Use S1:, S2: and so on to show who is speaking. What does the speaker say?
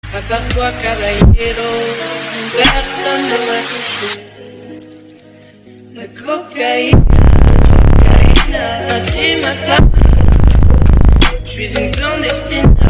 S1: À part toi, caballero, personne ne m'a touché. La cocaïne, a pris ma femme. Je suis une clandestine.